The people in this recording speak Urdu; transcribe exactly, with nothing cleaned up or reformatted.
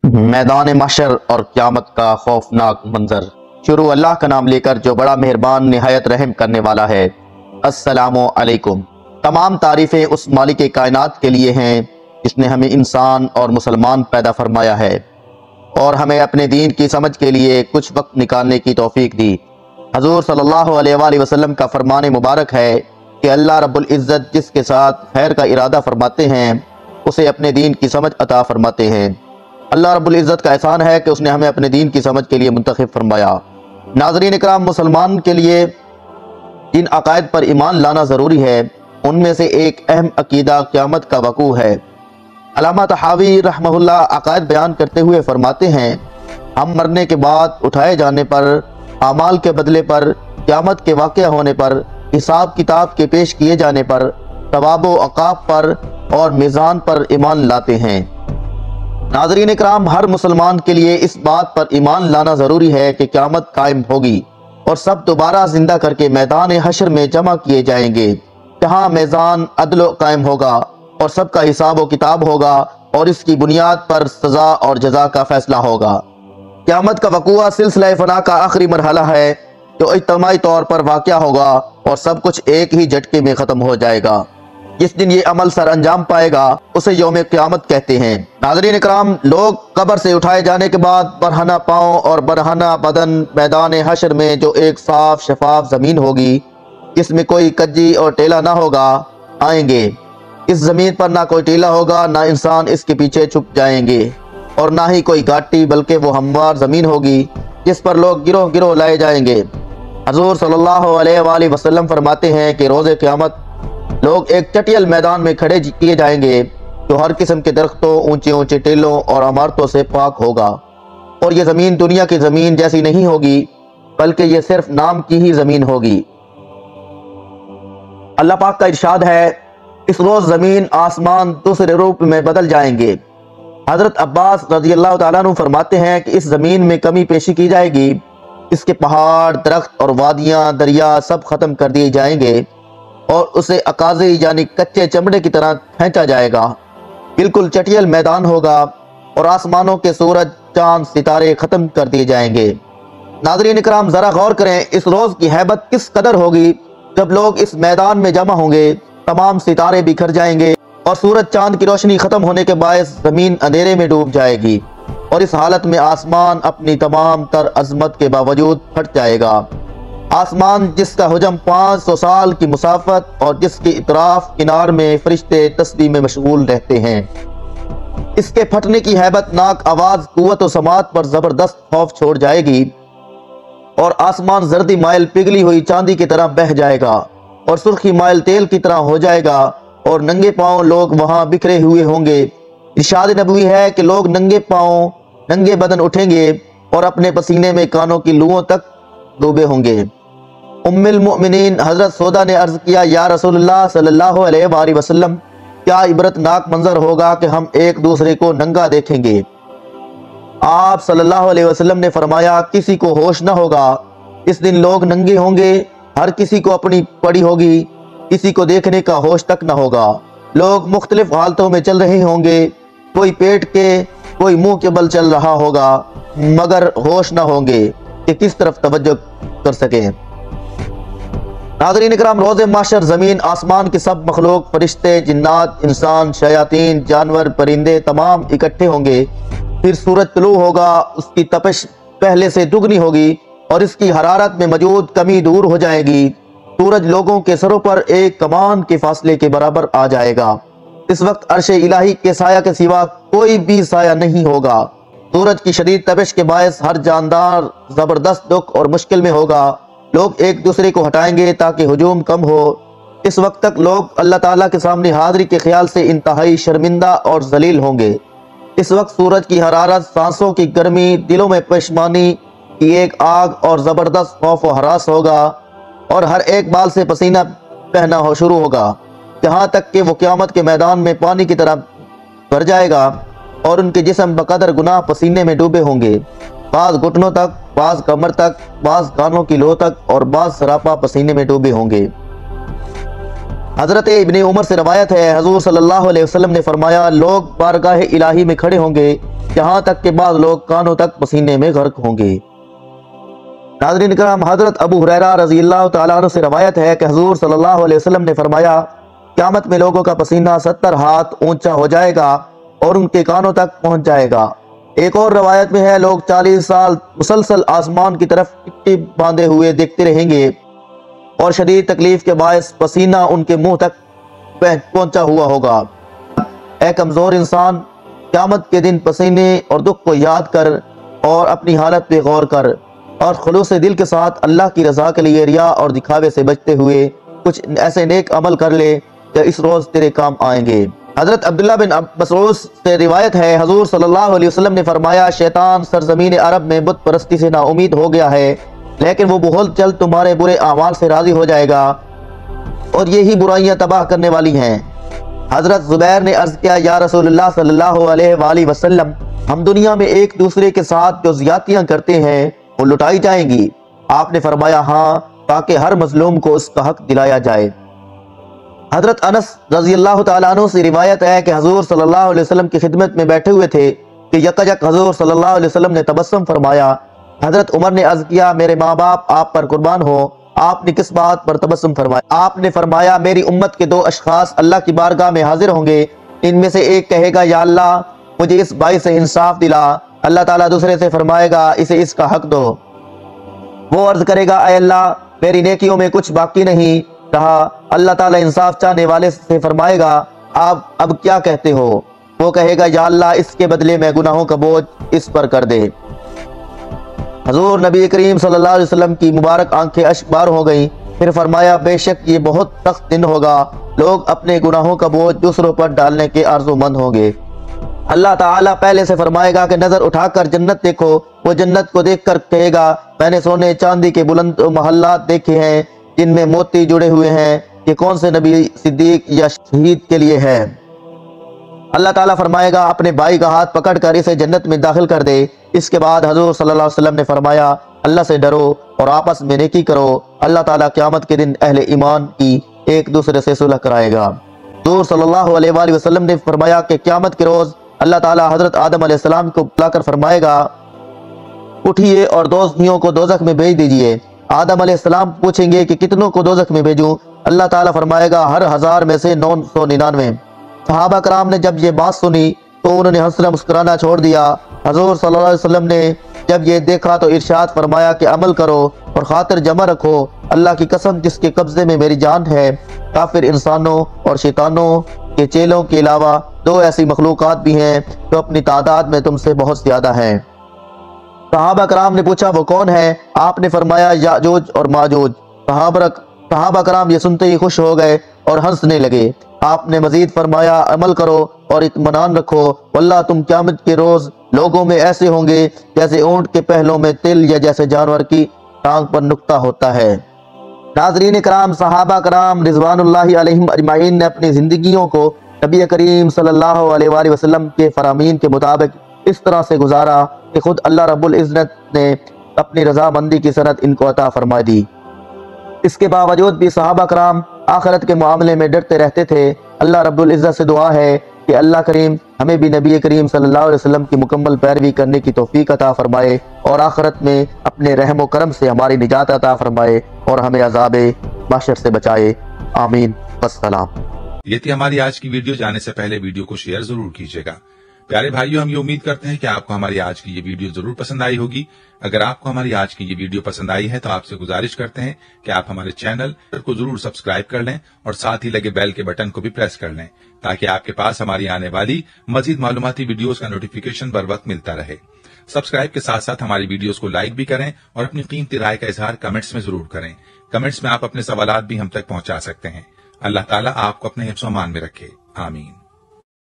میدان محشر اور قیامت کا خوفناک منظر۔ شروع اللہ کا نام لے کر جو بڑا مہربان نہایت رحم کرنے والا ہے۔ السلام علیکم۔ تمام تعریفیں اس مالک کائنات کے لیے ہیں جس نے ہمیں انسان اور مسلمان پیدا فرمایا ہے اور ہمیں اپنے دین کی سمجھ کے لیے کچھ وقت نکالنے کی توفیق دی۔ حضور صلی اللہ علیہ وآلہ وسلم کا فرمان مبارک ہے کہ اللہ رب العزت جس کے ساتھ خیر کا ارادہ فرماتے ہیں اسے اپنے دین کی سمجھ عطا فرماتے ہیں۔ اللہ رب العزت کا احسان ہے کہ اس نے ہمیں اپنے دین کی سمجھ کے لیے منتخب فرمایا۔ ناظرین اکرام، مسلمان کے لیے جن عقائد پر ایمان لانا ضروری ہے ان میں سے ایک اہم عقیدہ قیامت کا وقوع ہے۔ علامہ طحاوی رحمہ اللہ عقائد بیان کرتے ہوئے فرماتے ہیں، ہم مرنے کے بعد اٹھائے جانے پر، اعمال کے بدلے پر، قیامت کے واقع ہونے پر، حساب کتاب کے پیش کیے جانے پر، ثواب و عقاب پر اور میزان پر ایمان لاتے ہیں۔ ناظرین اکرام، ہر مسلمان کے لیے اس بات پر ایمان لانا ضروری ہے کہ قیامت قائم ہوگی اور سب دوبارہ زندہ کر کے میدان حشر میں جمع کیے جائیں گے، جہاں میزان عدل و قائم ہوگا اور سب کا حساب و کتاب ہوگا اور اس کی بنیاد پر سزا اور جزا کا فیصلہ ہوگا۔ قیامت کا وقوع سلسلہ فنا کا آخری مرحلہ ہے جو اجتماعی طور پر واقع ہوگا اور سب کچھ ایک ہی جھٹکے میں ختم ہو جائے گا۔ جس دن یہ عمل سر انجام پائے گا اسے یوم قیامت کہتے ہیں۔ ناظرین اکرام، لوگ قبر سے اٹھائے جانے کے بعد برہنہ پاؤں اور برہنہ بدن میدان حشر میں جو ایک صاف شفاف زمین ہوگی جس میں کوئی کجی اور ٹیلا نہ ہوگا آئیں گے۔ اس زمین پر نہ کوئی ٹیلا ہوگا، نہ انسان اس کے پیچھے چھپ جائیں گے اور نہ ہی کوئی گھاٹی، بلکہ وہ ہموار زمین ہوگی جس پر لوگ گروہ گروہ لائے جائیں گے۔ حضور صلی اللہ علیہ وآلہ وسلم فرماتے ہیں کہ روز قیامت لوگ ایک چٹیل میدان میں کھڑے کیے جائیں گے جو ہر قسم کے درختوں، اونچے اونچے ٹیلوں اور عمارتوں سے پاک ہوگا، اور یہ زمین دنیا کی زمین جیسی نہیں ہوگی بلکہ یہ صرف نام کی ہی زمین ہوگی۔ اللہ پاک کا ارشاد ہے، اس روز زمین آسمان دوسرے روپ میں بدل جائیں گے۔ حضرت عباس رضی اللہ تعالیٰ عنہ فرماتے ہیں کہ اس زمین میں کمی پیشی کی جائے گی، اس کے پہاڑ، درخت اور وادیاں، دریا سب ختم کر دیے جائیں گے اور اسے اکاذی یعنی کچے چمڑے کی طرح کھینچا جائے گا۔ بالکل چٹیل میدان ہوگا اور آسمانوں کے سورج، چاند، ستارے ختم کر دیے جائیں گے۔ ناظرین اکرام، ذرا غور کریں، اس روز کی ہیبت کس قدر ہوگی جب لوگ اس میدان میں جمع ہوں گے۔ تمام ستارے بکھر جائیں گے اور سورج چاند کی روشنی ختم ہونے کے باعث زمین اندھیرے میں ڈوب جائے گی، اور اس حالت میں آسمان اپنی تمام تر عظمت کے باوجود پھٹ جائے گا۔ آسمان جس کا حجم پانچ سو سال کی مسافت اور جس کے اطراف کنار میں فرشتے تسبیح میں مشغول رہتے ہیں، اس کے پھٹنے کی ہیبت ناک آواز قوت و سماعت پر زبردست خوف چھوڑ جائے گی، اور آسمان زردی مائل پگھلی ہوئی چاندی کی طرح بہہ جائے گا اور سرخی مائل تیل کی طرح ہو جائے گا، اور ننگے پاؤں لوگ وہاں بکھرے ہوئے ہوں گے۔ ارشاد نبوی ہے کہ لوگ ننگے پاؤں، ننگے بدن اٹھیں گے اور اپنے پسینے میں کانوں کی لوؤں تک ڈوبے ہوں گے۔ ام المؤمنین حضرت سودا نے عرض کیا، یا رسول اللہ صلی اللہ علیہ وآلہ وسلم، کیا عبرتناک منظر ہوگا کہ ہم ایک دوسرے کو ننگا دیکھیں گے؟ آپ صلی اللہ علیہ وسلم نے فرمایا، کسی کو ہوش نہ ہوگا، اس دن لوگ ننگے ہوں گے، ہر کسی کو اپنی پڑی ہوگی، کسی کو دیکھنے کا ہوش تک نہ ہوگا۔ لوگ مختلف حالتوں میں چل رہے ہوں گے، کوئی پیٹ کے، کوئی منہ کے بل چل رہا ہوگا، مگر ہوش نہ ہوں گے کہ کس طرف توجہ کر سکیں۔ ناظرین اکرام، روز محشر زمین آسمان کی سب مخلوق، فرشتے، جنات، انسان، شیاطین، جانور، پرندے تمام اکٹھے ہوں گے۔ پھر سورج طلوع ہوگا، اس کی تپش پہلے سے دگنی ہوگی اور اس کی حرارت میں موجود کمی دور ہو جائے گی۔ سورج لوگوں کے سروں پر ایک کمان کے فاصلے کے برابر آ جائے گا۔ اس وقت عرش الہی کے سایہ کے سوا کوئی بھی سایہ نہیں ہوگا۔ سورج کی شدید تپش کے باعث ہر جاندار زبردست دکھ اور مشکل میں ہوگا۔ لوگ ایک دوسرے کو ہٹائیں گے تاکہ ہجوم کم ہو۔ اس وقت تک لوگ اللہ تعالیٰ کے سامنے حاضری کے خیال سے انتہائی شرمندہ اور ذلیل ہوں گے۔ اس وقت سورج کی حرارت، سانسوں کی گرمی، دلوں میں پشمانی کی ایک آگ اور زبردست خوف و ہراس ہوگا، اور ہر ایک بال سے پسینہ بہنا ہو شروع ہوگا، جہاں تک کہ وہ قیامت کے میدان میں پانی کی طرح بھر جائے گا اور ان کے جسم بقدر گناہ پسینے میں ڈوبے ہوں گے، بعض گھٹنوں تک، بعض کمر تک، بعض کانوں کی لو تک اور بعض سراپا پسینے میں ڈوبے ہوں گے۔ حضرت ابن عمر سے روایت ہے، حضور صلی اللہ علیہ وسلم نے فرمایا، لوگ بارگاہ الہی میں کھڑے ہوں گے یہاں تک کہ بعض لوگ کانوں تک پسینے میں غرق ہوں گے۔ ناظرین کرام، حضرت ابو ہریرہ رضی اللہ تعالیٰ عنہ سے روایت ہے کہ حضور صلی اللہ علیہ وسلم نے فرمایا، قیامت میں لوگوں کا پسینہ ستر ہاتھ اونچا ہو جائے گا اور ان کے کانوں تک پہنچ جائے گا۔ ایک اور روایت میں ہے، لوگ چالیس سال مسلسل آسمان کی طرف ٹکٹی باندھے ہوئے دیکھتے رہیں گے اور شدید تکلیف کے باعث پسینہ ان کے منہ تک پہنچا ہوا ہوگا۔ اے کمزور انسان، قیامت کے دن پسینے اور دکھ کو یاد کر اور اپنی حالت پہ غور کر اور خلوص دل کے ساتھ اللہ کی رضا کے لیے ریا اور دکھاوے سے بچتے ہوئے کچھ ایسے نیک عمل کر لے کہ اس روز تیرے کام آئیں گے۔ حضرت عبداللہ بن مسعود سے روایت ہے، حضور صلی اللہ علیہ وسلم نے فرمایا، شیطان سرزمین عرب میں بت پرستی سے نا امید ہو گیا ہے، لیکن وہ بہت جلد تمہارے برے اعمال سے راضی ہو جائے گا اور یہی برائیاں تباہ کرنے والی ہیں۔ حضرت زبیر نے عرض کیا، یا رسول اللہ صلی اللہ علیہ وآلہ وسلم، ہم دنیا میں ایک دوسرے کے ساتھ جو زیادتیاں کرتے ہیں وہ لٹائی جائیں گی؟ آپ نے فرمایا، ہاں، تاکہ ہر مظلوم کو اس کا حق دلایا جائے۔ حضرت انس رضی اللہ تعالیٰ عنہ سے روایت ہے کہ حضور صلی اللہ علیہ وسلم کی خدمت میں بیٹھے ہوئے تھے کہ یکجک حضور صلی اللہ علیہ وسلم نے تبسم فرمایا۔ حضرت عمر نے عرض کیا، میرے ماں باپ آپ پر قربان ہو، آپ نے کس بات پر تبسم فرمایا؟ آپ نے فرمایا، میری امت کے دو اشخاص اللہ کی بارگاہ میں حاضر ہوں گے، ان میں سے ایک کہے گا، یا اللہ مجھے اس بھائی سے انصاف دلا۔ اللہ تعالیٰ دوسرے سے فرمائے گا، اسے اس کا حق دو۔ وہ عرض کرے گا، اے اللہ میری نیکیوں میں کچھ باقی نہیں رہا۔ اللہ تعالیٰ انصاف چاہنے والے سے فرمائے گا، آپ اب کیا کہتے ہو؟ وہ کہے گا، یا اللہ اس کے بدلے میں گناہوں کا بوجھ اس پر کر دے۔ حضور نبی کریم صلی اللہ علیہ وسلم کی مبارک آنکھیں اشک بار ہو گئیں، پھر فرمایا، بے شک یہ بہت سخت دن ہوگا، لوگ اپنے گناہوں کا بوجھ دوسروں پر ڈالنے کے آرزو مند ہوں گے۔ اللہ تعالیٰ پہلے سے فرمائے گا کہ نظر اٹھا کر جنت دیکھو۔ وہ جنت کو دیکھ کر کہے گا، میں نے سونے چاندی کے بلند محلات دیکھے ہیں جن میں موتی جڑے ہوئے ہیں، یہ کون سے نبی، صدیق یا شہید کے لیے ہے؟ اللہ تعالیٰ فرمائے گا، اپنے بھائی کا ہاتھ پکڑ کر اسے جنت میں داخل کر دے۔ اس کے بعد حضور صلی اللہ علیہ وسلم نے فرمایا، اللہ سے ڈرو اور آپس میں نیکی کرو۔ اللہ تعالیٰ قیامت کے دن اہل ایمان کی ایک دوسرے سے صلح کرائے گا۔ حضور صلی اللہ علیہ وآلہ وسلم نے فرمایا کہ قیامت کے روز اللہ تعالیٰ حضرت آدم علیہ السلام کو بلا کر فرمائے گا، اٹھیے اور دوزخیوں کو دوزخ میں بھیج دیجئے۔ آدم علیہ السلام پوچھیں گے کہ کتنوں کو دوزخ میں بھیجوں؟ اللہ تعالیٰ فرمائے گا، ہر ہزار میں سے نو سو ننانوے۔ صحابہ کرام نے جب یہ بات سنی تو انہوں نے ہنسنا مسکرانا چھوڑ دیا۔ حضور صلی اللہ علیہ وسلم نے جب یہ دیکھا تو ارشاد فرمایا کہ عمل کرو اور خاطر جمع رکھو، اللہ کی قسم جس کے قبضے میں میری جان ہے، کافر انسانوں اور شیطانوں کے چیلوں کے علاوہ دو ایسی مخلوقات بھی ہیں جو اپنی تعداد میں تم سے بہت زیادہ ہیں۔ صحابہ کرام نے پوچھا، وہ کون ہے؟ آپ نے فرمایا، یاجوج اور ماجوج۔ صحابہ کرام یہ سنتے ہی خوش ہو گئے اور ہنسنے لگے۔ آپ نے مزید فرمایا، عمل کرو اور اطمینان رکھو، واللہ تم قیامت کے روز لوگوں میں ایسے ہوں گے جیسے اونٹ کے پہلوں میں تل یا جیسے جانور کی ٹانگ پر نقطہ ہوتا ہے۔ ناظرین کرام، صحابہ کرام رضوان اللہ علیہم اجمعین نے اپنی زندگیوں کو نبی کریم صلی اللہ علیہ وآلہ وسلم کے فرامین کے مطابق اس طرح سے گزارا کہ خود اللہ رب العزت نے اپنی رضامندی کی سند ان کو عطا فرما دی۔ اس کے باوجود بھی صحابہ کرام آخرت کے معاملے میں ڈرتے رہتے تھے۔ اللہ رب العزت سے دعا ہے کہ اللہ کریم ہمیں بھی نبی کریم صلی اللہ علیہ وسلم کی مکمل پیروی کرنے کی توفیق عطا فرمائے اور آخرت میں اپنے رحم و کرم سے ہماری نجات عطا فرمائے اور ہمیں عذاب محشر سے بچائے۔ آمین۔ والسلام۔ یہ تھی ہماری آج کی ویڈیو۔ جانے سے پہلے ویڈیو کو شیئر ضرور کیجیے گا۔ پیارے بھائیوں، ہم یہ امید کرتے ہیں کہ آپ کو ہماری آج کی یہ ویڈیو ضرور پسند آئی ہوگی۔ اگر آپ کو ہماری آج کی یہ ویڈیو پسند آئی ہے تو آپ سے گزارش کرتے ہیں کہ آپ ہمارے چینل کو ضرور سبسکرائب کر لیں اور ساتھ ہی لگے بیل کے بٹن کو بھی پریس کر لیں تاکہ آپ کے پاس ہماری آنے والی مزید معلوماتی ویڈیوز کا نوٹیفیکیشن بر وقت ملتا رہے۔ سبسکرائب کے ساتھ ساتھ ہماری ویڈیوز کو لائک بھی کریں اور اپنی قیمتی رائے کا اظہار کمنٹس میں ضرور کریں۔ کمنٹس میں آپ اپنے سوالات بھی ہم تک پہنچا سکتے ہیں۔ اللہ تعالیٰ آپ کو اپنے حفظ و امان میں رکھے۔ آمین۔